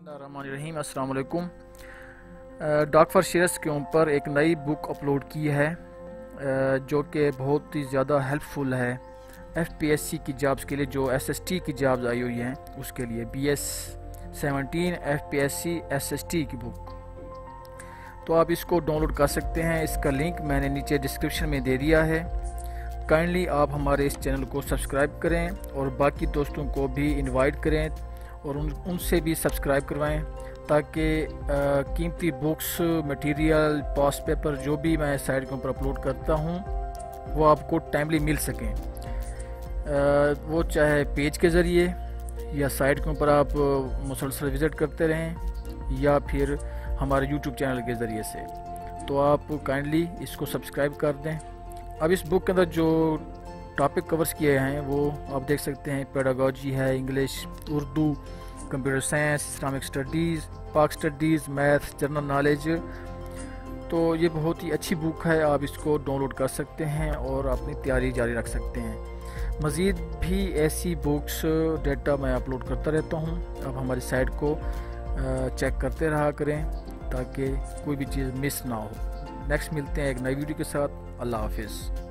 बिस्मिल्लाहिर्रहमानिर्रहीम। अस्सलाम वालेकुम। डॉग फॉर शेयर्स के ऊपर एक नई बुक अपलोड की है जो कि बहुत ही ज़्यादा हेल्पफुल है एफपीएससी की जॉब्स के लिए, जो एसएसटी की जॉब्स आई हुई हैं उसके लिए। BS-17 एफपीएससी एसएसटी की बुक, तो आप इसको डाउनलोड कर सकते हैं। इसका लिंक मैंने नीचे डिस्क्रिप्शन में दे दिया है। काइंडली आप हमारे इस चैनल को सब्सक्राइब करें और बाकी दोस्तों को भी इनवाइट करें और उनसे भी सब्सक्राइब करवाएं, ताकि कीमती बुक्स, मटेरियल, पास्ट पेपर जो भी मैं साइट के ऊपर अपलोड करता हूं वो आपको टाइमली मिल सकें। वो चाहे पेज के ज़रिए या साइट के ऊपर आप मुसलसल विज़िट करते रहें या फिर हमारे यूट्यूब चैनल के ज़रिए से। तो आप काइंडली इसको सब्सक्राइब कर दें। अब इस बुक के अंदर जो टॉपिक कवर्स किए हैं वो आप देख सकते हैं। पेडागोजी है, English, Urdu, computer science, Islamic studies, Pak studies, math, general knowledge. तो ये बहुत ही अच्छी बुक है, आप इसको डाउनलोड कर सकते हैं और अपनी तैयारी जारी रख सकते हैं। मज़ीद भी ऐसी बुक्स डेटा मैं अपलोड करता रहता हूँ। आप हमारी साइट को चेक करते रहा करें ताकि कोई भी चीज़ मिस ना हो। नेक्स्ट मिलते हैं एक नई वीडियो के साथ। अल्लाह हाफिज़।